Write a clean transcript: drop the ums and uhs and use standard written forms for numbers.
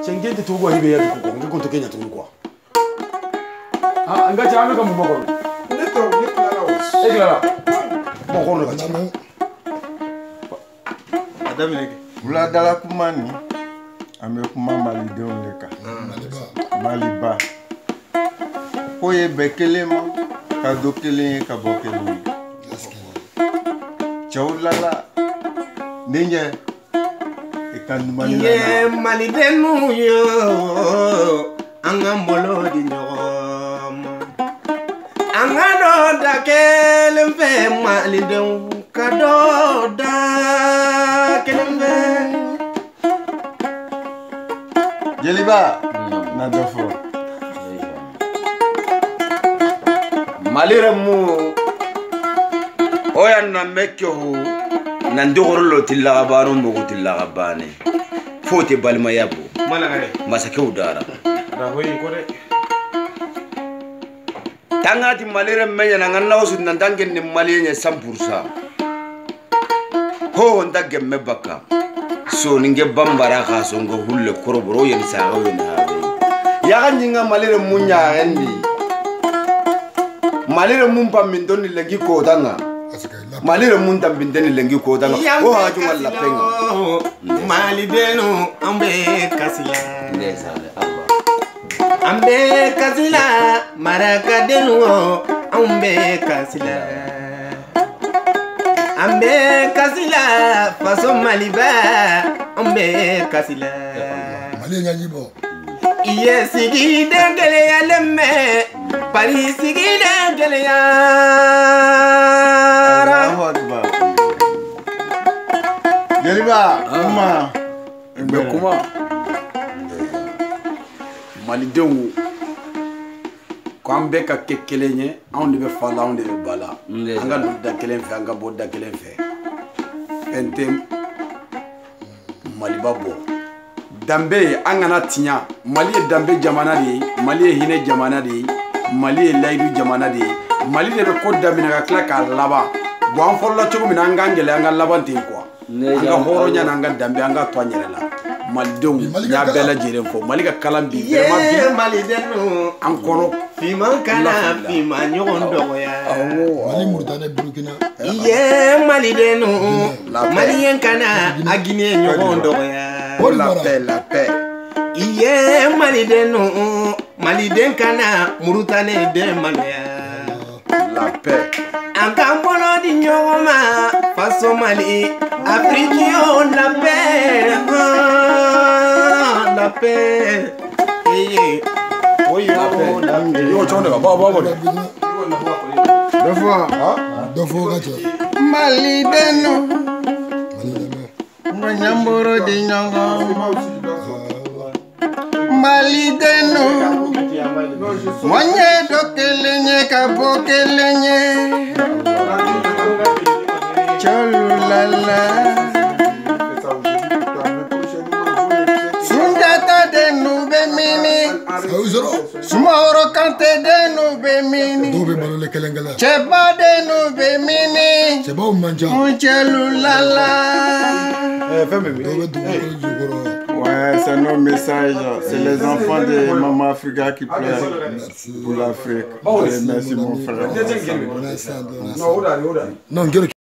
Cengke te tugo hibe ya tugo ngi konto Kenya tugo kwa. Ah, anga chame ka mumoko. Neto, Clara. Clara. Bon kono ka chama. Adamileke. Mula dala kumani. Ame kuma malidenw le kan. Maliba. Ko ye bɛɛ kelen ma ka do kelen ye ka bɔ kelen ye. Cɛw lala denkɛ i ka ɲuman ye malidenw ye an ka malo di ɲɔgɔn ma an ka dɔ da kelen fɛ malidenw ka dɔ da kelen fɛ. Jeliba na dɔ fɔ. malire mu oya na mekyo na ndogoro lo tilaga baro mbogo tilaga bane fote balma yabo malagare masake udara da hoyi ko de tangati malire menya na ngana osu na dange ni maliye 100% ho onda gemme baka so ninge bambara ka so ngo hulle koroboro yen sa o yen habe ya ganjinga malire munya endi malire mumpa mindoni lengi ko danga malire munta bindeni lengi ko danga o ha juma la penga malidenu ambe kasila ndesale Allah ambe kasila marakadenu ambe kasila ambe kasila faso maliba ambe kasila mali nyanyibo iye sigi dengele ya lemme pari sigi dengele ya Allahu Akbar. Jeliba kuma Be kuma. Malidenw ko an bɛ ka kɛ kelen ye anw de bɛ fala anw de bɛ bala an ka don da kelen fɛ an ka bɔ da kelen fɛ fɛn tɛ maliba bɔ danbe an kana tiɲa mali ye danbe jamana de ye mali ye hinɛ jamana de ye mali ye layidu jamana de ye mali de bɛ ko daminɛ ka tila k'a laban bon an fɔlɔla cogo min na an k'an gɛlɛya an ka laban ten quoi an ka hɔrɔnya n'an ka danbe an ka to an yɛrɛ la malidenw y'a bɛɛ lajɛlen fɔ mali ka kalan bi vraiment bi malidenu an kɔnɔ fiman kana fima ɲɔgɔn dɔgɔya mali murutane burukina iye malidenu maliyɛn kana a ginɛ ɲɔgɔn dɔgɔya la paix iye malidenu maliden kana murutane den maloya la paix an k'an bolo di ɲɔgɔn ma faso mali afrikiyo la paix la paix oyo la paix yo chonde ka ba dɔ fɔ ka cɛ malidenu mali lamɛn manyamboro di ɲɔgɔn malidenu mɔnyɛ dɔ kelen ye ka bɔ kelen ye cɔlulala Sunjata denu bɛ mini ayi sɔrɔ Sumaworo Kante denu bɛ mini dɔw bɛ balo le kelen kelen cɛba denu bɛ mini cɛbaw man ca Cɛlulala. dɔw bɛ dugukolo jukɔrɔ Ouais, c'est nos messages. C'est les enfants de Maman Africa qui pleurent pour l'Afrique. Allez, merci mon frère. non n